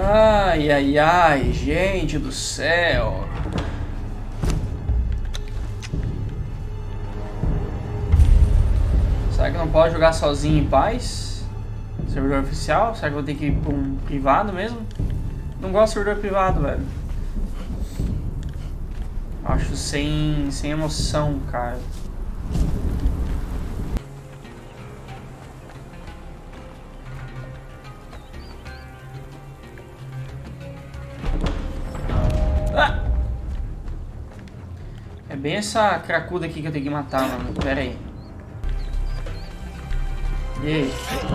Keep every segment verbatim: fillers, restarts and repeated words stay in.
Ai, ai, ai, gente do céu. Será que não pode jogar sozinho em paz? Servidor oficial? Será que eu vou ter que ir para um privado mesmo? Não gosto de servidor privado, velho. Acho sem, sem emoção, cara. Ah! É bem essa cracuda aqui que eu tenho que matar, mano. Pera aí. E aí?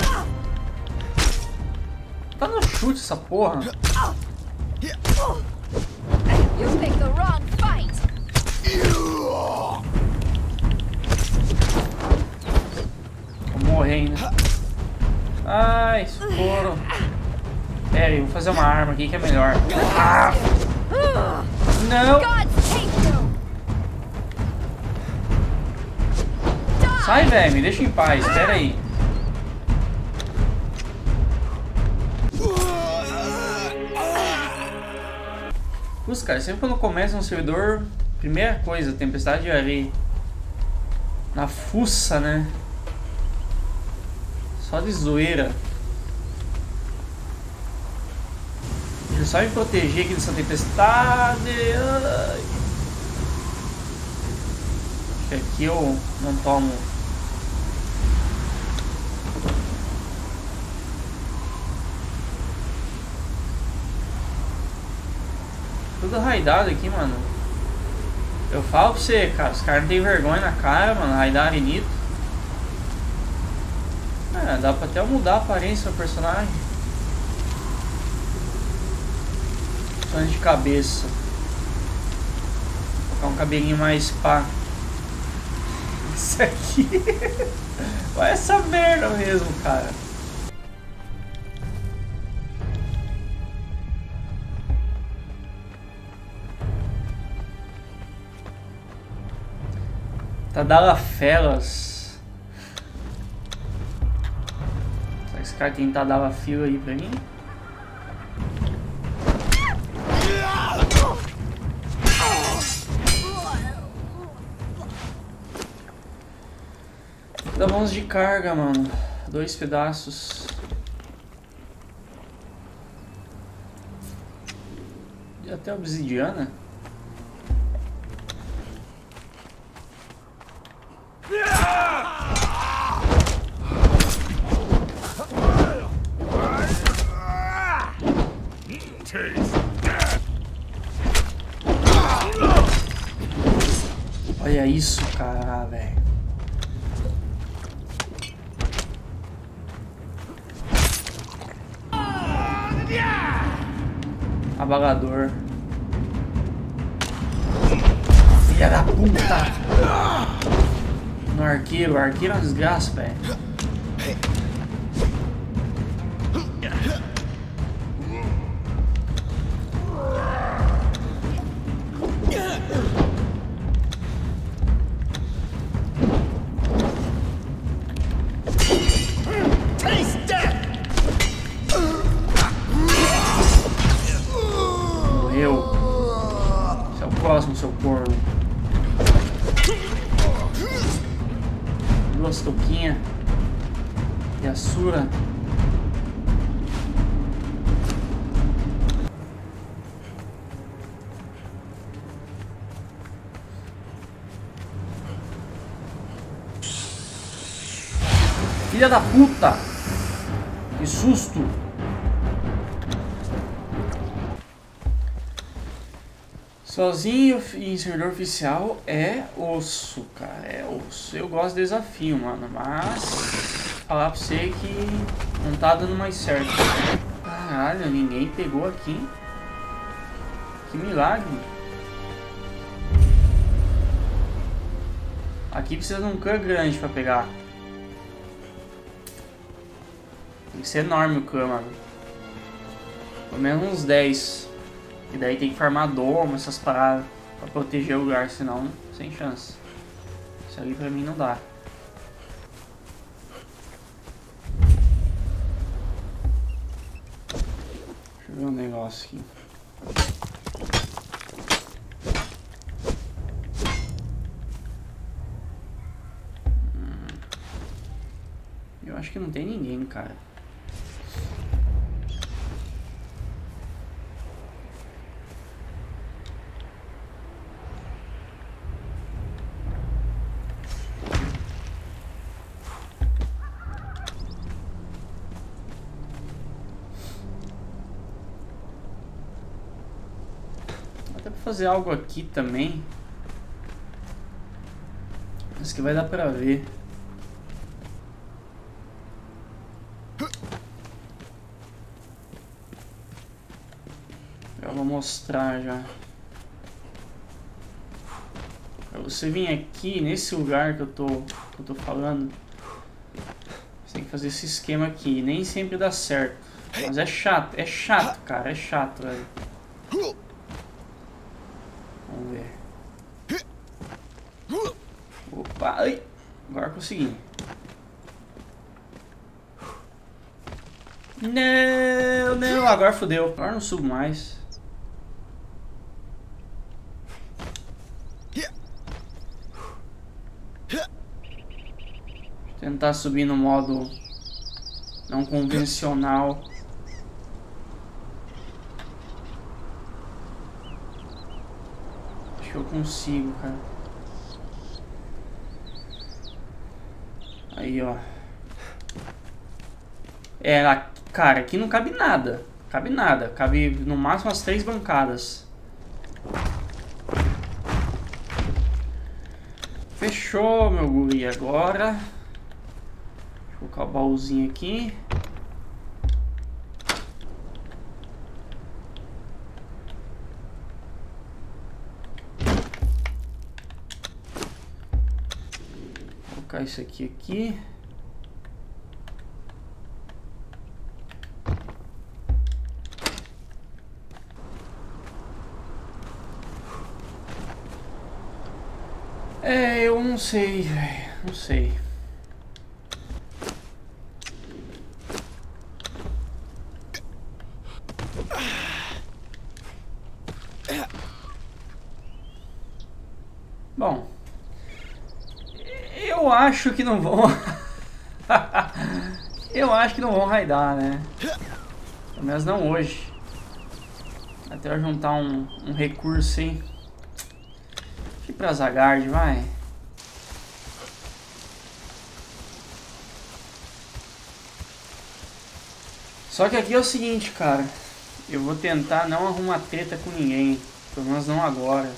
Tá no chute essa porra. Vou morrer ainda. Ai, escuro. Pera aí, vou fazer uma arma aqui que é melhor. Ah! Não! Sai, velho, me deixa em paz. Pera aí. Putz, cara, sempre quando começa um servidor, primeira coisa, tempestade de areia. Na fuça, né? Só de zoeira. Deixa eu só me proteger aqui dessa tempestade. Ai. Acho que aqui eu não tomo. Tudo raidado aqui, mano. Eu falo pra você, cara, os caras não tem vergonha na cara, mano. Raidar Nito. É, dá pra até mudar a aparência do personagem. Só de cabeça. Vou colocar um cabelinho mais pá. Isso aqui. Olha essa merda mesmo, cara. Tadalafelas. Será que esse cara tem Tadalafila aí pra mim? Dá mãos de carga, mano. Dois pedaços. E até obsidiana. Olha isso, cara, velho. Abalador. Filha da puta! No arqueiro, o arqueiro é uma desgraça, velho. Morreu. Esse é o próximo, seu corno. Duas toquinhas e a Sura. Filha da puta! Que susto! Sozinho em servidor oficial é osso, cara, é osso. Eu gosto de desafio, mano, mas falar pra você que não tá dando mais certo. Caralho, ninguém pegou aqui. Que milagre. Aqui precisa de um clã grande pra pegar. Tem que ser enorme o clã, mano. Pelo menos uns dez. E daí tem que farmar domo, essas paradas pra proteger o lugar, senão sem chance. Isso ali pra mim não dá. Deixa eu ver ver um negócio aqui. Hum. Eu acho que não tem ninguém, cara. Fazer algo aqui também. Acho que vai dar pra ver. Eu vou mostrar já. Pra você vir aqui nesse lugar que eu tô, que eu tô falando, você tem que fazer esse esquema aqui. Nem sempre dá certo. Mas é chato, é chato, cara, é chato, velho. Vamos ver. Opa, ai. Agora consegui. Não, não, agora fodeu. Agora não subo mais. Tentar subir no modo não convencional. Acho que eu consigo, cara. Aí, ó. É, cara, aqui não cabe nada. Cabe nada. Cabe no máximo as três bancadas. Fechou, meu guri. Agora... Vou colocar o baúzinho aqui. Vou colocar isso aqui aqui. É, eu não sei, velho. Não sei. Bom, eu acho que não vão. Eu acho que não vão raidar, né? Pelo menos não hoje. Até eu juntar um, um recurso aí. Deixa eu ir pra Zagard, vai. Só que aqui é o seguinte, cara. Eu vou tentar não arrumar treta com ninguém. Pelo menos não agora.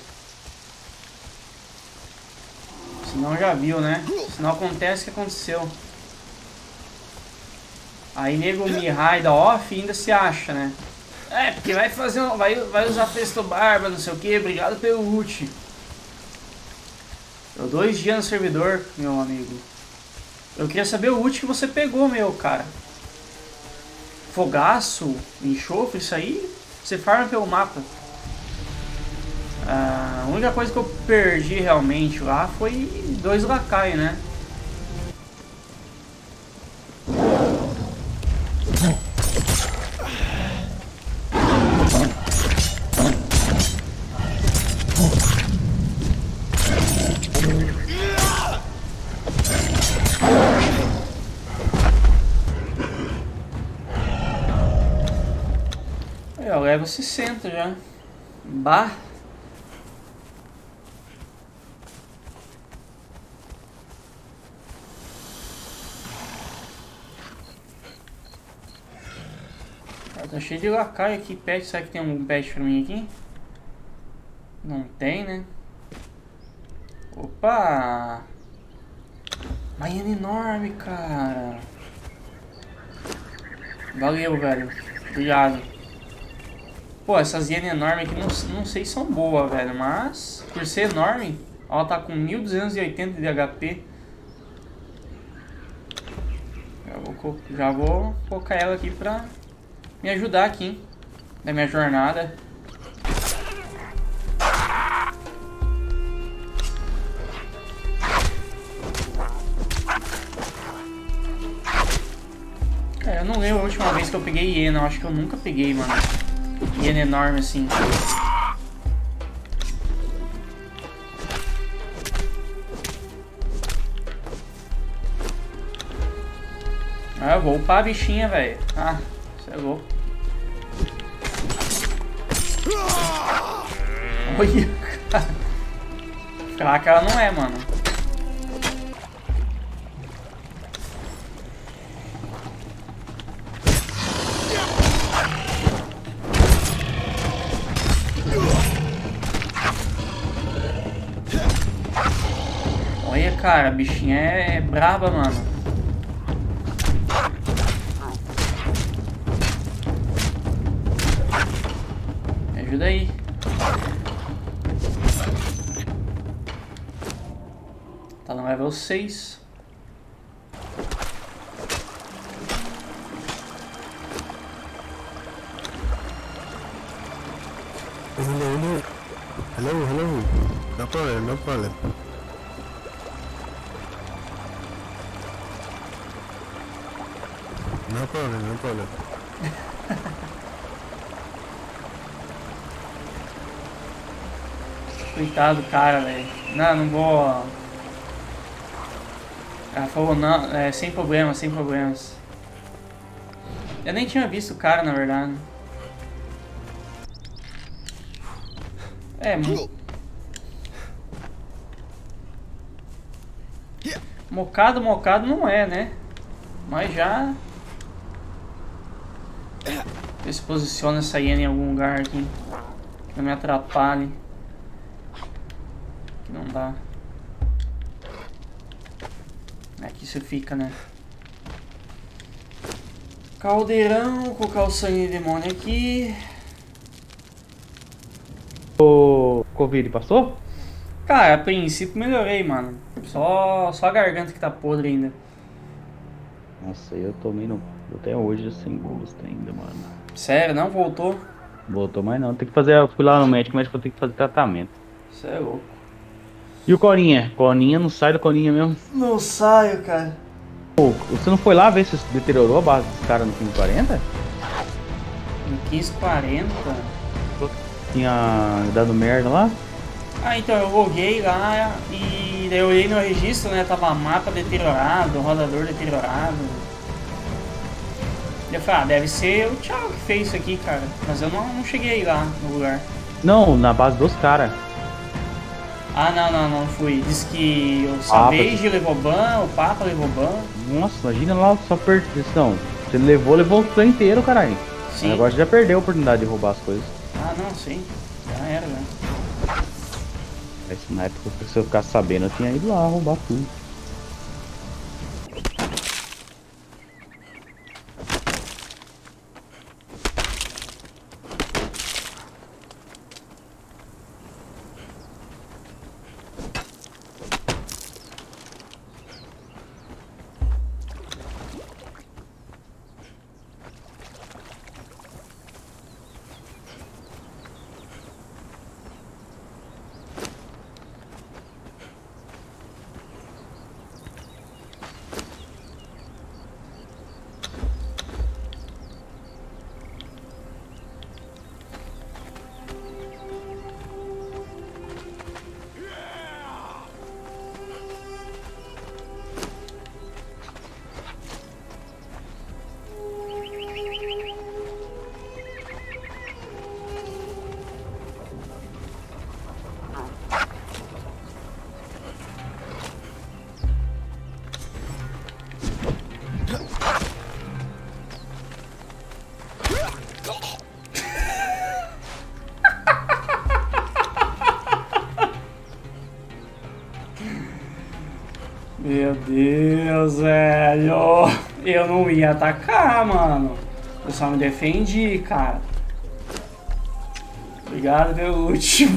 Senão já viu, né? Senão acontece o que aconteceu. Aí nego me raida off e ainda se acha, né? É, porque vai fazer um, vai, vai usar Festo Barba, não sei o que. Obrigado pelo ult. Eu dois dias no servidor, meu amigo. Eu queria saber o ult que você pegou, meu, cara. Fogaço, enxofre, isso aí você farma pelo mapa. A única coisa que eu perdi realmente lá foi dois lacai, né? Aí, ó, leva sessenta já. Bah. Tá cheio de lacai aqui, pet. Será que tem algum pet pra mim aqui? Não tem, né? Opa! Baiana enorme, cara. Valeu, velho. Obrigado. Pô, essas hienas enormes aqui não, não sei se são boas, velho. Mas, por ser enorme, ela tá com mil duzentos e oitenta de H P. Já vou, já vou colocar ela aqui pra me ajudar aqui, hein, na minha jornada. Cara, eu não lembro a última vez que eu peguei hiena. Eu acho que eu nunca peguei, mano. hiena enorme assim. Ah, eu vou upar a bichinha, velho. Ah, você é louco. Olha, cara. Fraca ela não é, mano. Olha, cara, a bichinha é, é braba, mano. Me ajuda aí. Tá no level seis. Hello, hello, hello, hello. No problem, no problem. No problem, no problem. Coitado do cara, velho. Não, não vou. Ela falou, não, é, sem problemas, sem problemas. Eu nem tinha visto o cara, na verdade. É, mo... mocado, mocado não é, né? Mas já... Ver se posiciona essa hiena em algum lugar aqui. Que não me atrapalhe. Que não dá. Aqui você fica, né? Caldeirão, colocar o sangue de demônio aqui. O Covid passou? Cara, a princípio melhorei, mano. Só, só a garganta que tá podre ainda. Nossa, eu tomei no... até hoje sem gosto ainda, mano. Sério, não voltou? Voltou mais não. Tem que fazer. Eu fui lá no médico, o médico tem que fazer tratamento. Você é louco. E o Corinha? Corinha não sai do Corinha mesmo. Não saio, cara. Pô, você não foi lá ver se deteriorou a base desse cara no quinze quarenta? No quinze quarenta? Tinha dado merda lá? Ah, então eu loguei lá e daí eu olhei no registro, né? Tava mapa deteriorado, rodador deteriorado. E eu falei, ah, deve ser o Thiago que fez isso aqui, cara. Mas eu não, não cheguei lá no lugar. Não, na base dos caras. Ah, não, não, não fui. Diz que o Savage levou ban, o Papa levou ban. Nossa, imagina lá só perdição. Você levou, levou o plano inteiro, caralho. Sim. Agora você já perdeu a oportunidade de roubar as coisas. Ah, não, sim. Já era, né? Mas na época, se eu ficasse sabendo, eu tinha ido lá roubar tudo. Meu Deus, velho. Eu não ia atacar, mano. Eu só me defendi, cara. Obrigado pelo último.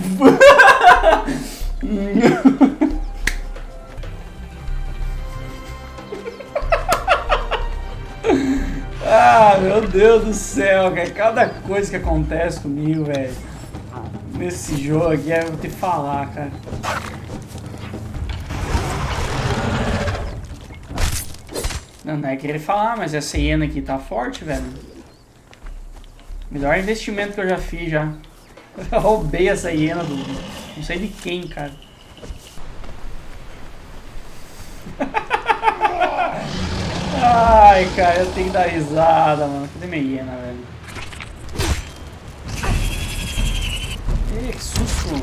Ah, meu Deus do céu, cara. Cada coisa que acontece comigo, velho. Nesse jogo aqui, eu vou ter que falar, cara. Não, não é querer falar, mas essa hiena aqui tá forte, velho. Melhor investimento que eu já fiz já. Eu roubei essa hiena do... não sei de quem, cara. Ai, cara, eu tenho que dar risada, mano. Cadê minha hiena, velho? Ei, que susto!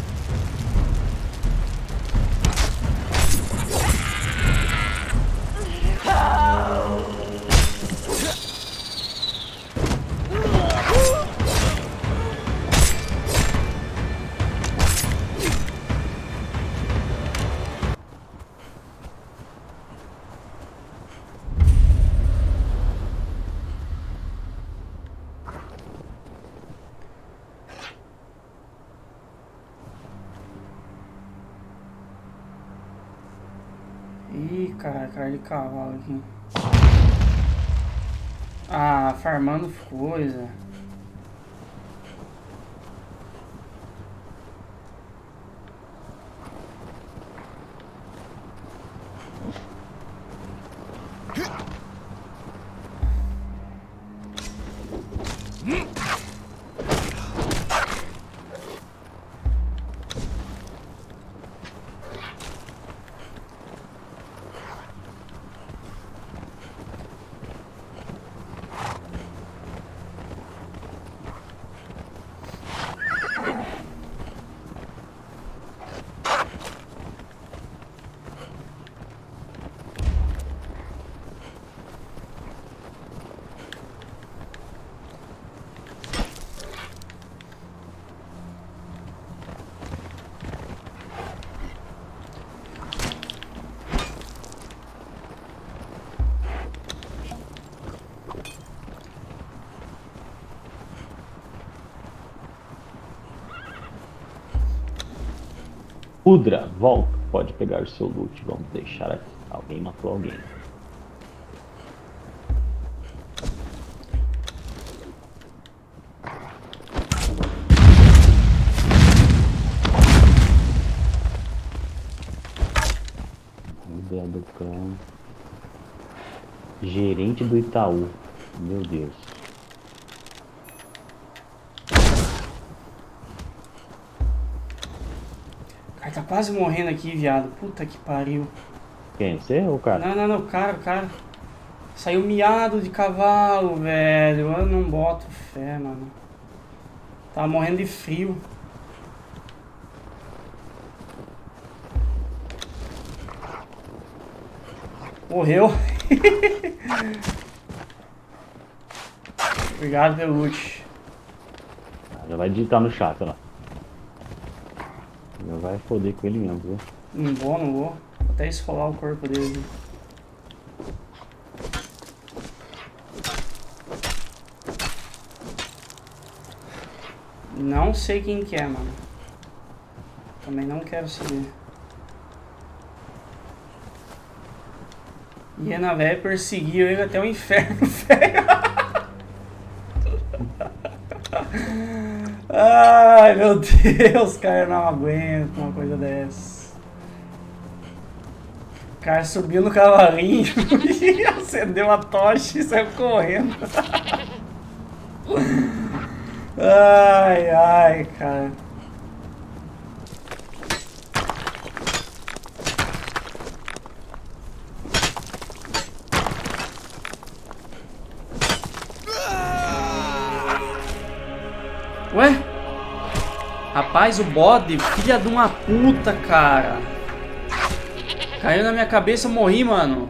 Ih, cara, cara de cavalo aqui. Ah, farmando coisa. Udra, volta. Pode pegar o seu loot. Vamos deixar aqui. Alguém matou alguém. Ideia do clã. Gerente do Itaú. Meu Deus. Cara, tá quase morrendo aqui, viado. Puta que pariu. Quem? Você ou o cara? Não, não, não, o cara, o cara. Saiu miado de cavalo, velho. Eu não boto fé, mano. Tava morrendo de frio. Morreu. Obrigado pelo loot. Já vai digitar no chat, ó. Já vai foder com ele mesmo, viu? Não vou, não vou. Vou até esfolar o corpo dele. Não sei quem que é, mano. Também não quero saber. Hiena velha perseguiu ele até o inferno, velho. Ai, meu Deus, cara, eu não aguento uma coisa dessa. O cara subiu no cavalinho e acendeu a tocha e saiu correndo. Ai, ai, cara. Ué? Rapaz, o bode, filha de uma puta, cara. Caiu na minha cabeça, eu morri, mano.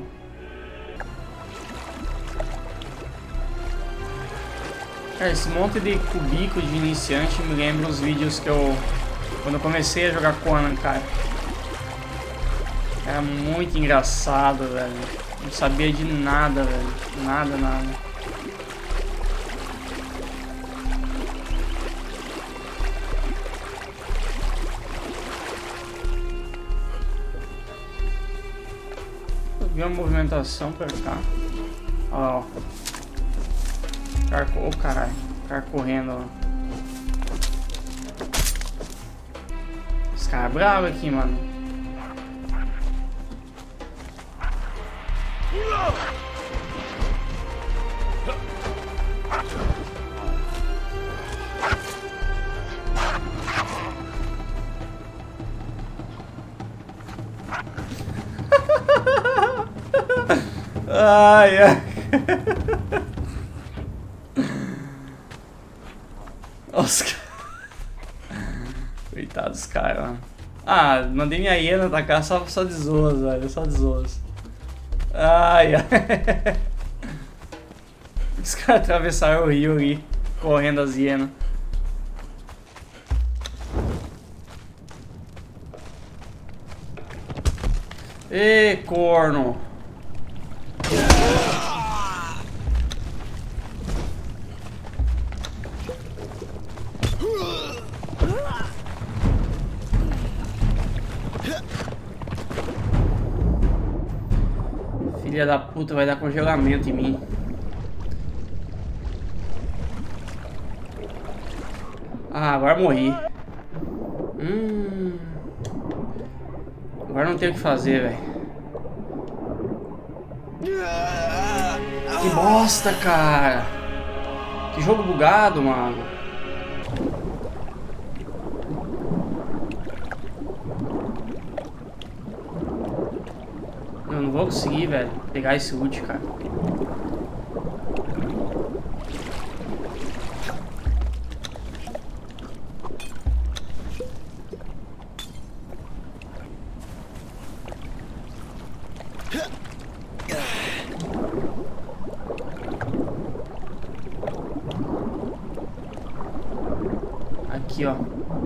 Cara, esse monte de cubico de iniciante me lembra os vídeos que eu... Quando eu comecei a jogar Conan, cara. Era muito engraçado, velho. Não sabia de nada, velho. Nada, nada. Vi uma movimentação pra cá. Olha lá, ó. Cara, ô oh, caralho. O cara correndo, ó. Esse cara é bravo aqui, mano. Ai, ai. Os caras. Coitados dos caras, mano. Ah, mandei minha hiena atacar só, só de zoas, velho. Só de zoas. Ai, ai. Os caras atravessaram o rio ali, correndo as hienas. Ê, corno. Filha da puta, vai dar congelamento em mim. Ah, agora morri. Hum. Agora não tem o que fazer, velho. Que bosta, cara. Que jogo bugado, mano. Eu não vou conseguir, velho, pegar esse ult, cara. Aqui, ó.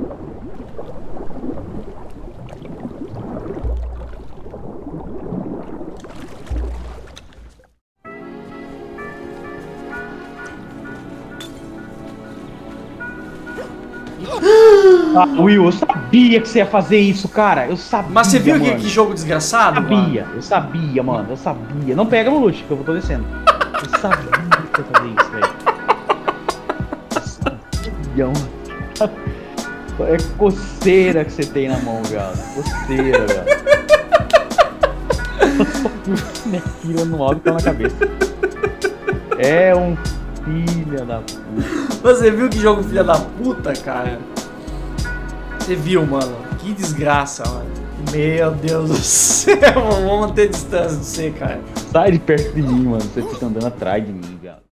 Ah, Will, eu sabia que você ia fazer isso, cara. Eu sabia. Mas você viu que, mano. que jogo desgraçado? Eu sabia, mano? eu sabia, mano. Eu sabia. Não pega no loot, que eu tô descendo. Eu sabia que ia fazer isso, velho. Eu sabia, mano. É coceira que você tem na mão, galera. Coceira, velho. Minha filha no alto e tá na cabeça. É um filho da puta. Você viu que jogo filha da puta, cara? Você viu, mano? Que desgraça, mano. Meu Deus do céu, vamos manter distância de você, cara. Sai de perto de mim, mano. Você fica andando atrás de mim, cara.